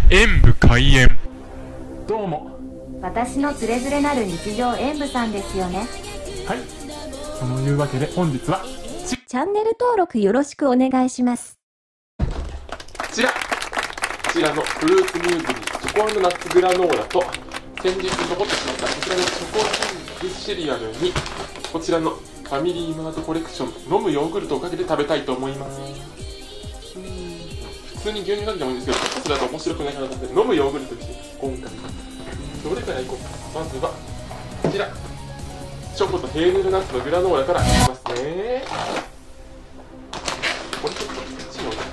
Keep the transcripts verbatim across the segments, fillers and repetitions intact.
演武開演。どうも。 私のつれづれなる日常演武さんですよね。 はい。そのいうわけで本日はチャンネル登録よろしくお願いします。 こちらこちらのフルーツミューズリーチョコ&ナッツグラノーラと先日残ってしまったこちらのチョコキングシリアルにこちらのファミリーマートコレクション飲むヨーグルトをかけて食べたいと思います。うーん普通に牛乳かけてもいいんですけど、ちょっとそれだと面白くないかなと思って飲むヨーグルトにして今回どれからいこうか。まずはこちらチョコとヘーゼルナッツのグラノーラからいきますね。これちょっとこっちに置いて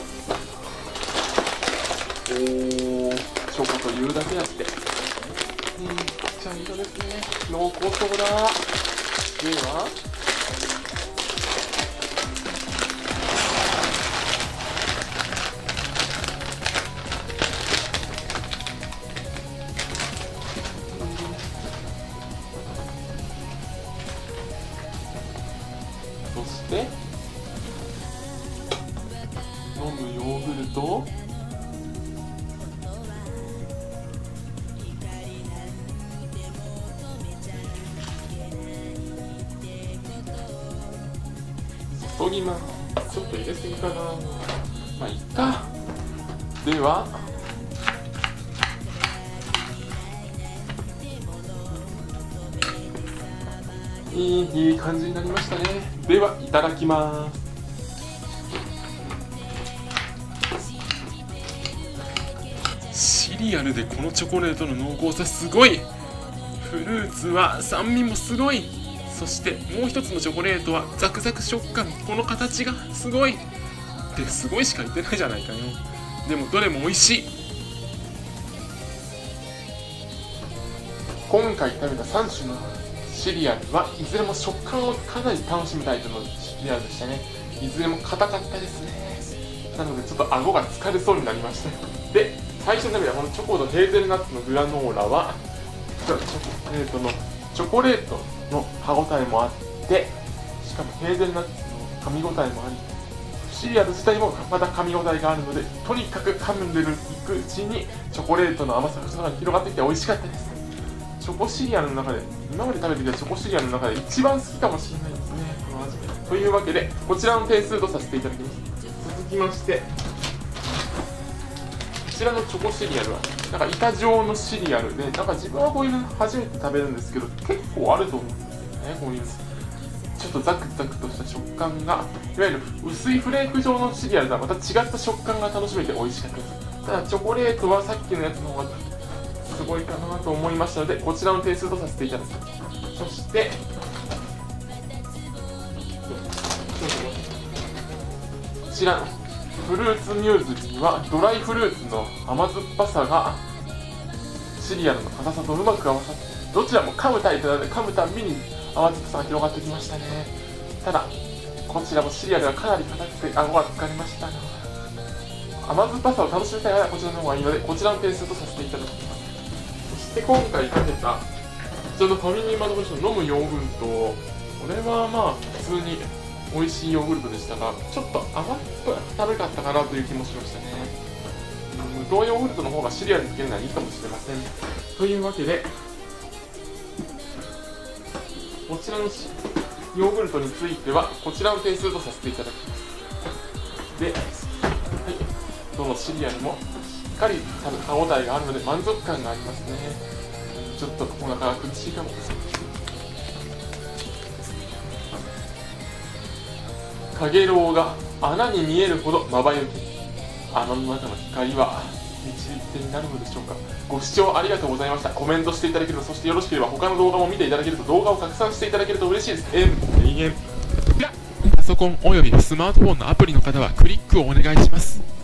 おー、チョコというだけあってうん茶色ですね。濃厚そうだ。ではそして飲むヨーグルト注ぎます。ちょっと入れすぎかな。まあいっか。ではいい、いい感じになりましたね。ではいただきます。シリアルでこのチョコレートの濃厚さすごい。フルーツは酸味もすごい。そしてもう一つのチョコレートはザクザク食感。この形がすごいですごいしか言ってないじゃないかよ。でもどれも美味しい。今回食べたさん種のシリアルはいずれも食感をかなり楽しむタイプのシリアルでしたね。いずれも硬かったですね。なのでちょっと顎が疲れそうになりました。で最初に食べたこのチョコとヘーゼルナッツのグラノーラはチョコレートのチョコレートの歯ごたえもあって、しかもヘーゼルナッツの噛み応えもあり、シリアル自体もまた噛み応えがあるので、とにかく噛んでるいくうちにチョコレートの甘さが口の中に広がってきて美味しかったです。チョコシリアルの中で今まで食べてきたチョコシリアルの中で一番好きかもしれないですね、この味。というわけでこちらの点数とさせていただきます。続きましてこちらのチョコシリアルはなんか板状のシリアルで、なんか自分はこういうの初めて食べるんですけど結構あると思うんですよね。こういうのちょっとザクザクとした食感が、いわゆる薄いフレーク状のシリアルとはまた違った食感が楽しめて美味しかったです。ただチョコレートはさっきのやつの方がすごいかなと思いましたのでこちらの点数とさせていただきます。そしてこちらのフルーツミューズにはドライフルーツの甘酸っぱさがシリアルの硬さとうまく合わさって、どちらも噛むタイプなので噛むたびに甘酸っぱさが広がってきましたね。ただこちらもシリアルがかなり硬くて顎が疲れましたな。甘酸っぱさを楽しみたいならこちらの方がいいのでこちらの点数とさせていただきます。そして今回食べたこちらのファミリーマートコレクション飲むヨーグルト、これはまあ普通に美味しいヨーグルトでしたが、ちょっと甘っぽ食べかったかなという気もしましたね。無糖ヨーグルトの方がシリアルにつけるのはいいかもしれません。というわけでこちらのヨーグルトについてはこちらの点数とさせていただきます。で、はい、どのシリアルもしっかり歯応えがあるので満足感がありますね。ちょっとお腹が苦しいかも。かげろうが穴に見えるほどまばゆき、穴の中の光は導き手になるのでしょうか。ご視聴ありがとうございました。コメントしていただけると、そしてよろしければ他の動画も見ていただけると、動画を拡散していただけると嬉しいです。えん、パソコンおよびスマートフォンのアプリの方はクリックをお願いします。